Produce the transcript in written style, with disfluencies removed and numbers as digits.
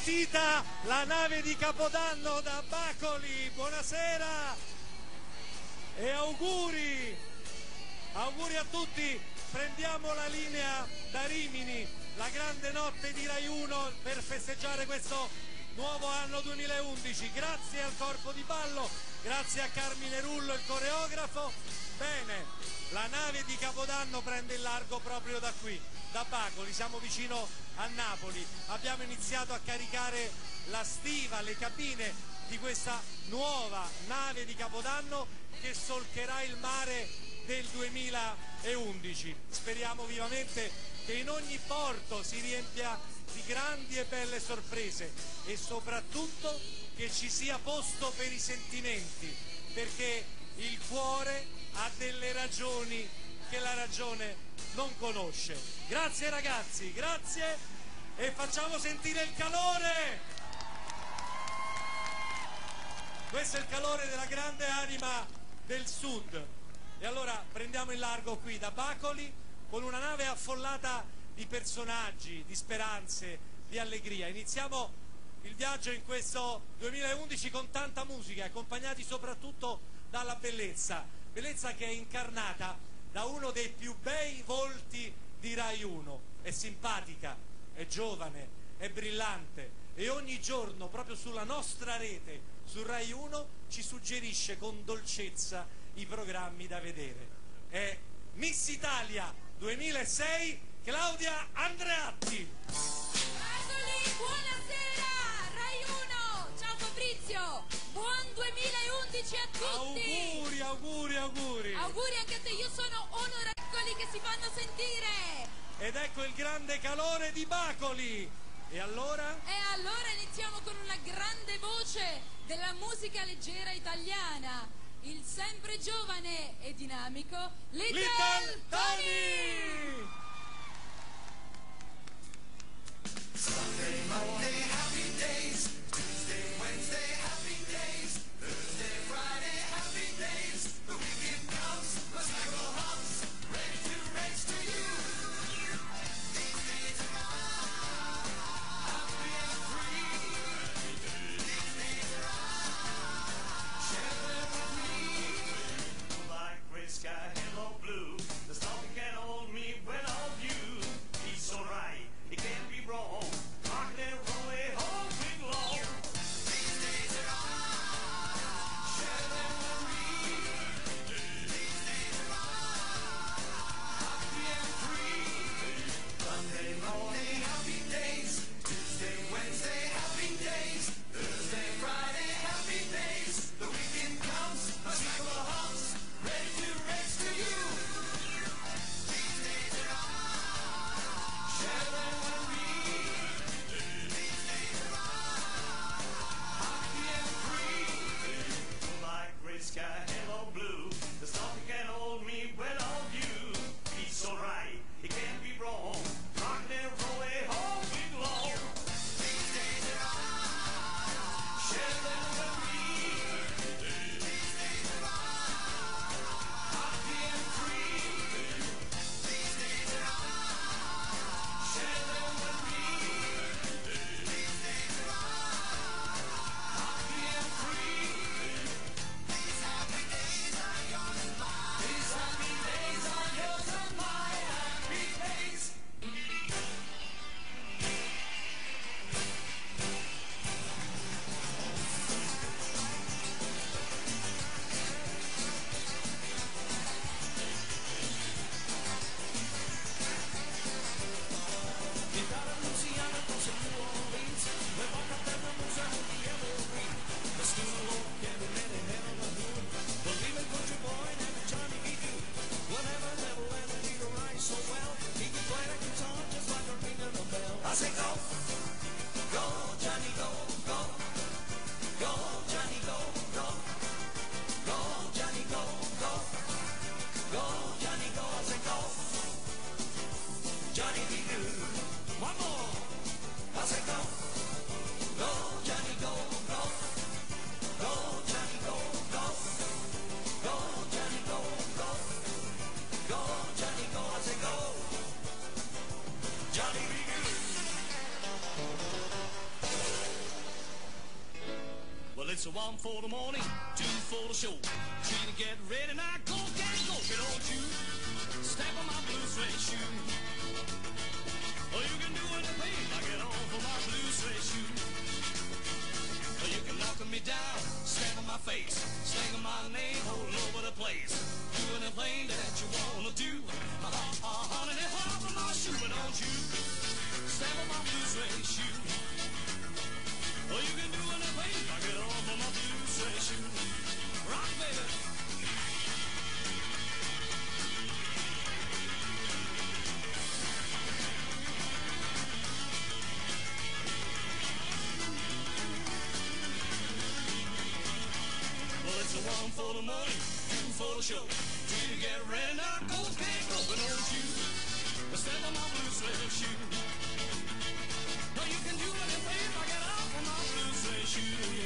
partita la nave di Capodanno da Bacoli. Buonasera e auguri a tutti. Prendiamo la linea da Rimini, la grande notte di Rai 1 per festeggiare questo nuovo anno 2011. Grazie al corpo di ballo, grazie a Carmine Rullo, il coreografo. Bene, la nave di Capodanno prende il largo proprio da qui, da Bacoli, siamo vicino a Napoli. Abbiamo iniziato a caricare la stiva, le cabine di questa nuova nave di Capodanno che solcherà il mare del 2011. Speriamo vivamente che in ogni porto si riempia di grandi e belle sorprese e soprattutto che ci sia posto per i sentimenti, perché il cuore ha delle ragioni che la ragione non conosce. Grazie ragazzi, grazie, e facciamo sentire il calore. Questo è il calore della grande anima del sud. E allora prendiamo il largo qui da Bacoli con una nave affollata di personaggi, di speranze, di allegria. Iniziamo il viaggio in questo 2011 con tanta musica, accompagnati soprattutto dalla bellezza che è incarnata da uno dei più bei volti di Rai 1. È simpatica, è giovane, è brillante e ogni giorno proprio sulla nostra rete, su Rai 1, ci suggerisce con dolcezza i programmi da vedere. È Miss Italia 2006 Claudia Andreatti. Bacoli, buonasera, Rai 1, ciao Fabrizio, buon 2011 a tutti. Auguri. Auguri anche a te, io sono onorevoli che si fanno sentire. Ed ecco il grande calore di Bacoli. E allora? E allora iniziamo con una grande voce della musica leggera italiana, il sempre giovane e dinamico Little Tony! Sunday, Monday, happy days. Tuesday, Wednesday, happy days. Thursday, Friday, happy days. The weekend comes, the cycle hums, ready to race to you. These days are mine, happy and free. These days are mine, share them with me. Like gray sky, hello blue. There's nothing can hold me when I'm you. It's alright, it can't be wrong. Rock and roll it. one for the morning, two for the show. Three to get ready, now go, can't go. But don't you step on my blue suede shoe. Or you can do anything, I get off of my blue suede shoe. Or you can knock me down, stamp on my face, slang my name all over the place. Do anything that you wanna do. Honey, hop on my shoe, but don't you stamp on my blue suede shoe. Or you can do anything, I get off of my blue suede shoe. Rock, baby. Well, it's a one for the morning, two for the show. Three to get ready, now go, can't go, but don't you step on my blue suede shoe. No, you can do anything, I get off on my blue suede shoe.